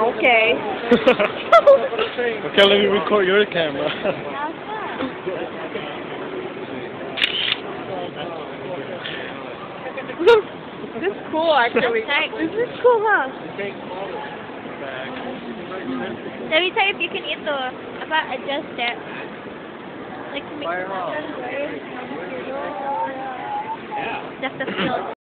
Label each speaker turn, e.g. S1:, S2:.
S1: Okay.
S2: Okay, let me record your camera.
S1: This is cool, actually. This is cool, huh?
S3: Let me tell you if you can eat the, if I adjust it. Like to make it. Just the feel.